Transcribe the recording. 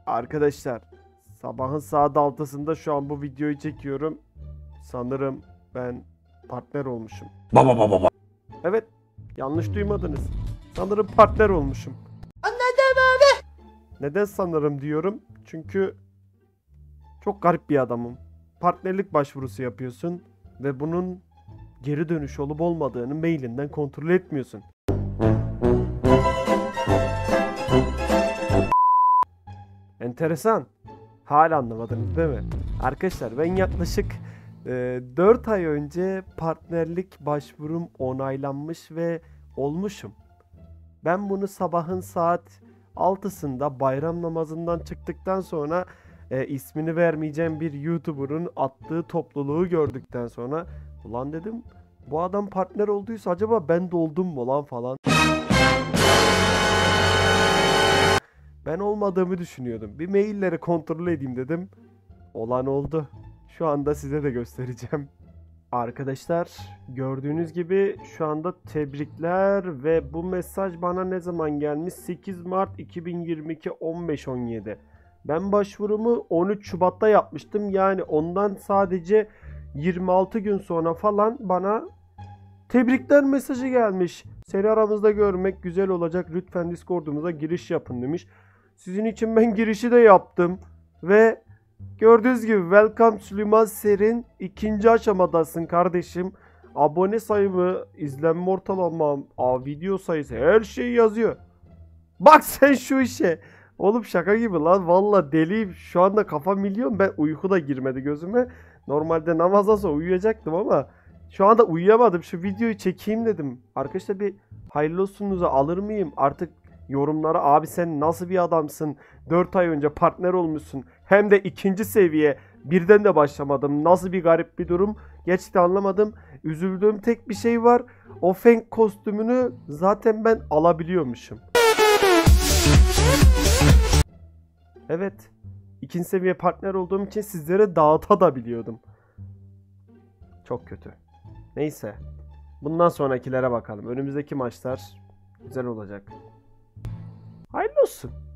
Arkadaşlar, sabahın saat 6'sında şu an bu videoyu çekiyorum. Sanırım ben partner olmuşum. Baba. Evet, yanlış duymadınız. Sanırım partner olmuşum. Anladım abi. Neden sanırım diyorum? Çünkü çok garip bir adamım. Partnerlik başvurusu yapıyorsun ve bunun geri dönüş olup olmadığını mailinden kontrol etmiyorsun. Enteresan. Hala anlamadınız değil mi? Arkadaşlar, ben yaklaşık 4 ay önce partnerlik başvurum onaylanmış ve olmuşum. Ben bunu sabahın saat 6'sında bayram namazından çıktıktan sonra ismini vermeyeceğim bir YouTuber'ın attığı topluluğu gördükten sonra ulan dedim, bu adam partner olduysa acaba ben de oldum mu lan falan. Ben olmadığımı düşünüyordum. Bir mailleri kontrol edeyim dedim. Olan oldu. Şu anda size de göstereceğim. Arkadaşlar, gördüğünüz gibi şu anda tebrikler ve bu mesaj bana ne zaman gelmiş? 8 Mart 2022 15:17. Ben başvurumu 13 Şubat'ta yapmıştım. Yani ondan sadece 26 gün sonra falan bana tebrikler mesajı gelmiş. Seni aramızda görmek güzel olacak. Lütfen Discord'umuza giriş yapın demiş. Sizin için ben girişi de yaptım. Ve gördüğünüz gibi Welcome Süleyman Ser'in ikinci aşamadasın kardeşim. Abone sayımı, izlenme ortalamam, video sayısı, her şey yazıyor. Bak sen şu işe. Oğlum şaka gibi lan. Valla deliyim. Şu anda kafa milyon. Ben uyku da girmedi gözüme. Normalde namazdan sonra uyuyacaktım ama şu anda uyuyamadım. Şu videoyu çekeyim dedim. Arkadaşlar, bir hayırlı olsunuzu alır mıyım? Artık yorumlara abi sen nasıl bir adamsın? 4 ay önce partner olmuşsun. Hem de ikinci seviye. Birden de başlamadım. Nasıl bir garip bir durum? Gerçekten anlamadım. Üzüldüğüm tek bir şey var. O Feng kostümünü zaten ben alabiliyormuşum. Evet. İkinci seviye partner olduğum için sizlere dağıtabiliyordum. Çok kötü. Neyse. Bundan sonrakilere bakalım. Önümüzdeki maçlar güzel olacak. Hayırlı olsun.